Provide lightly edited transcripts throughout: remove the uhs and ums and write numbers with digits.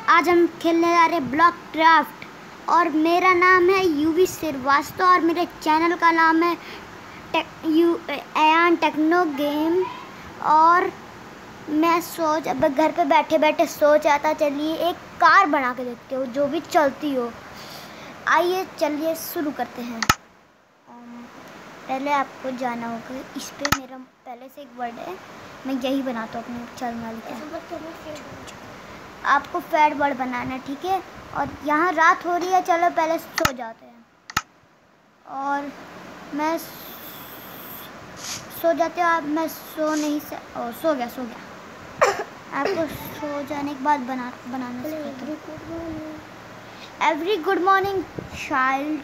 आज हम खेलने जा रहे हैं ब्लॉक क्राफ्ट और मेरा नाम है यूवी श्रीवास्तव और मेरे चैनल का नाम है एयान टेक्नो गेम। और मैं अब घर पे बैठे बैठे सोच रहा था चलिए एक कार बना के देखते हो जो भी चलती हो। आइए चलिए शुरू करते हैं। पहले आपको जाना होगा इस पे, मेरा पहले से एक वर्ड है, मैं यही बनाता हूँ अपने चलने वाली का। आपको फैट वर्ड बनाना है, ठीक है। और यहाँ रात हो रही है, चलो पहले सो जाते हैं। और मैं सो जाते हो आप, मैं सो नहीं सो गया आपको सो जाने के बाद बनाना सिखाता हूँ। Every good morning child.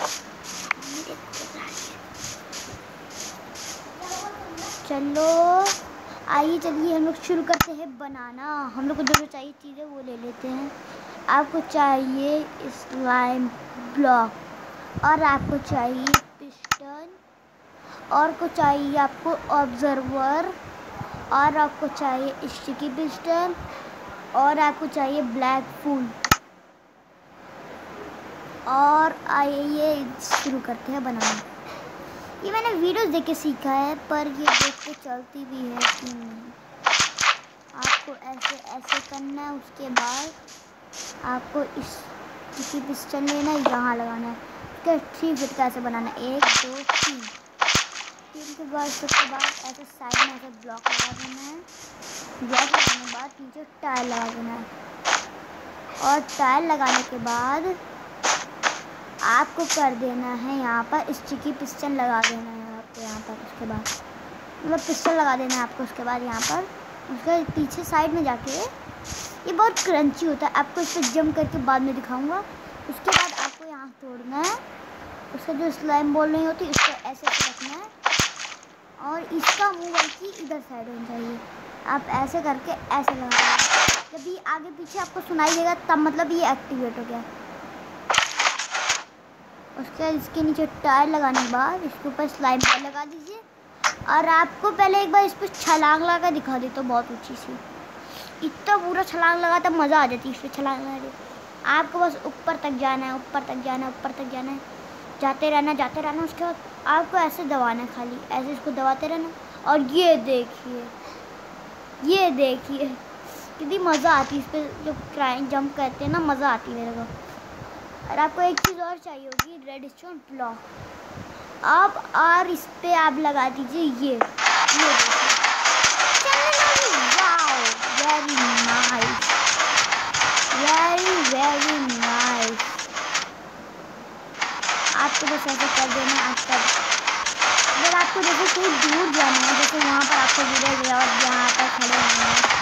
चलो आइए चलिए हम लोग शुरू करते हैं बनाना। हम लोग को जो चाहिए चीज़ें वो ले लेते हैं। आपको चाहिए स्लाइम ब्लॉक और आपको चाहिए पिस्टन और को चाहिए आपको ऑब्जर्वर और आपको चाहिए स्टिकी पिस्टन और आपको चाहिए ब्लैक फूल। और आइए शुरू करते हैं बनाना। ये मैंने वीडियोस देख के सीखा है पर ये देख के चलती भी है कि नहीं। आपको ऐसे करना है, उसके बाद आपको इस स्टिकी पिस्टन लेना है, यहाँ लगाना है। उसके 3 फीट का ऐसे बनाना है, 1 2 3 के बाद उसके बाद ऐसे साइड में ऐसे ब्लॉक लगा देना है। ब्लॉक लगाने के बाद नीचे टाइल लगा देना है और टाइल लगाने के बाद आपको कर देना है यहाँ पर स्टिकी पिस्टन लगा देना है आपको यहाँ पर। उसके बाद मतलब पिस्टन लगा देना है आपको। उसके बाद यहाँ पर उसके पीछे साइड में जाके ये बहुत क्रंची होता है, आपको इस पर जंप करके बाद में दिखाऊंगा। उसके बाद आपको यहाँ तोड़ना है, उसका जो स्लाइम बॉल नहीं होती उसको ऐसे रखना है और इसका मुँह बल्कि इधर साइड होना चाहिए। आप ऐसे करके ऐसे लगा, जब ये आगे पीछे आपको सुनाई देगा तब मतलब ये एक्टिवेट हो गया। उसके बाद इसके नीचे टायर लगाने के बाद इसके ऊपर स्लाइम बॉल लगा दीजिए। और आपको पहले एक बार इस पर छलांग लगा दिखा देता तो बहुत ऊंची सी, इतना पूरा छलांग लगा तब मज़ा आ जाती है इस पर छलांग लगा दे। आपको बस ऊपर तक जाना है, ऊपर तक जाना है, ऊपर तक जाना है, जाते रहना। उसके बाद आपको ऐसे दबाना है, खाली ऐसे इसको दबाते रहना। और ये देखिए कितनी मज़ा आती है इस पर जो जंप करते हैं ना, मज़ा आती है मेरे को। और आपको एक चीज़ और चाहिए होगी, रेडस्टोन ब्लॉक। और इस पे आप लगा दीजिए ये वेरी नाइस। आपको बस ऐसे कर देना है। अगर आपको जैसे कहीं दूर जाना है, जैसे वहाँ पर आपको गिरा गया और यहाँ पर खड़े होना है